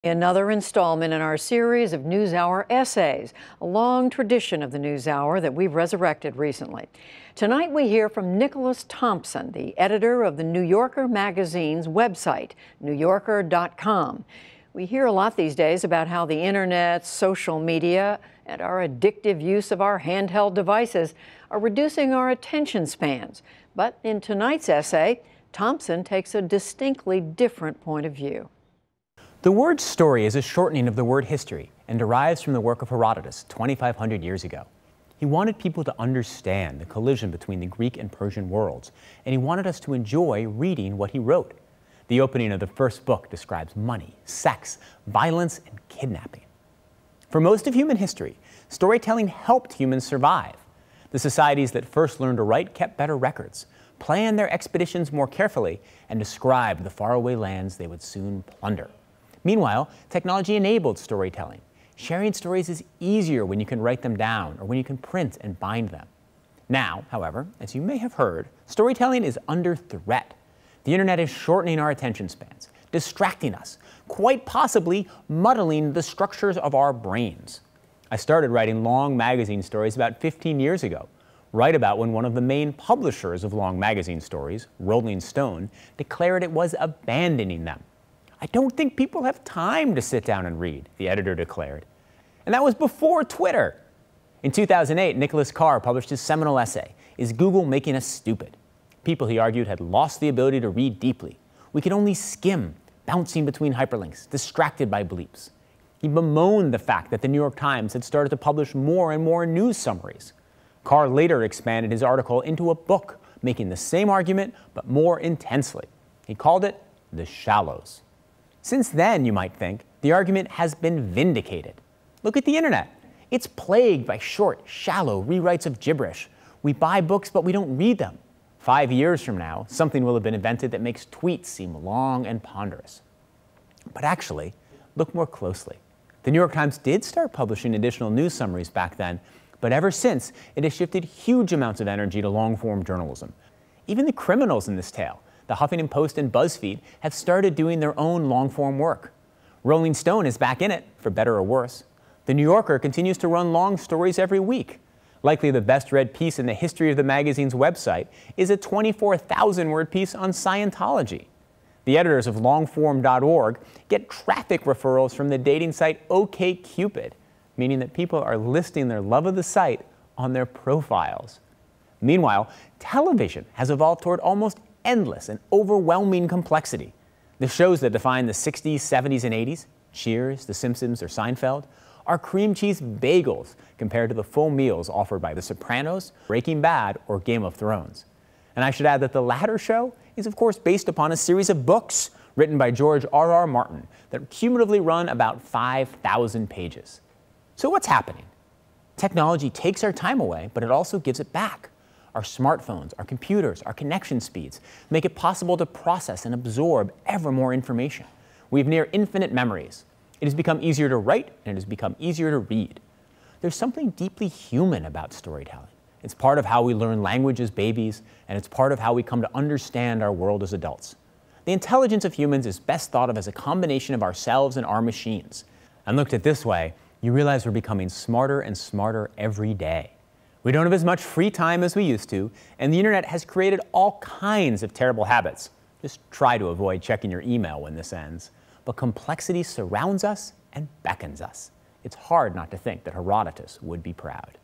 Another installment in our series of NewsHour essays, a long tradition of the NewsHour that we've resurrected recently. Tonight we hear from Nicholas Thompson, the editor of the New Yorker magazine's website, NewYorker.com. We hear a lot these days about how the internet, social media, and our addictive use of our handheld devices are reducing our attention spans. But in tonight's essay, Thompson takes a distinctly different point of view. The word story is a shortening of the word history and derives from the work of Herodotus 2,500 years ago. He wanted people to understand the collision between the Greek and Persian worlds, and he wanted us to enjoy reading what he wrote. The opening of the first book describes money, sex, violence, and kidnapping. For most of human history, storytelling helped humans survive. The societies that first learned to write kept better records, planned their expeditions more carefully, and described the faraway lands they would soon plunder. Meanwhile, technology enabled storytelling. Sharing stories is easier when you can write them down or when you can print and bind them. Now, however, as you may have heard, storytelling is under threat. The internet is shortening our attention spans, distracting us, quite possibly muddling the structures of our brains. I started writing long magazine stories about 15 years ago, right about when one of the main publishers of long magazine stories, Rolling Stone, declared it was abandoning them. "I don't think people have time to sit down and read," the editor declared. And that was before Twitter. In 2008, Nicholas Carr published his seminal essay, "Is Google Making Us Stupid?" People, he argued, had lost the ability to read deeply. We could only skim, bouncing between hyperlinks, distracted by bleeps. He bemoaned the fact that the New York Times had started to publish more and more news summaries. Carr later expanded his article into a book, making the same argument, but more intensely. He called it The Shallows. Since then, you might think, the argument has been vindicated. Look at the internet. It's plagued by short, shallow rewrites of gibberish. We buy books, but we don't read them. 5 years from now, something will have been invented that makes tweets seem long and ponderous. But actually, look more closely. The New York Times did start publishing additional news summaries back then, but ever since, it has shifted huge amounts of energy to long-form journalism. Even the criminals in this tale, the Huffington Post and BuzzFeed, have started doing their own long-form work. Rolling Stone is back in it, for better or worse. The New Yorker continues to run long stories every week. Likely the best-read piece in the history of the magazine's website is a 24,000-word piece on Scientology. The editors of longform.org get traffic referrals from the dating site OkCupid, meaning that people are listing their love of the site on their profiles. Meanwhile, television has evolved toward almost endless and overwhelming complexity. The shows that define the 60s, 70s, and 80s, Cheers, The Simpsons, or Seinfeld, are cream cheese bagels compared to the full meals offered by The Sopranos, Breaking Bad, or Game of Thrones. And I should add that the latter show is of course based upon a series of books written by George R.R. Martin that cumulatively run about 5,000 pages. So what's happening? Technology takes our time away, but it also gives it back. Our smartphones, our computers, our connection speeds make it possible to process and absorb ever more information. We have near infinite memories. It has become easier to write, and it has become easier to read. There's something deeply human about storytelling. It's part of how we learn language as babies, and it's part of how we come to understand our world as adults. The intelligence of humans is best thought of as a combination of ourselves and our machines. And looked at this way, you realize we're becoming smarter and smarter every day. We don't have as much free time as we used to, and the internet has created all kinds of terrible habits. Just try to avoid checking your email when this ends. But complexity surrounds us and beckons us. It's hard not to think that Herodotus would be proud.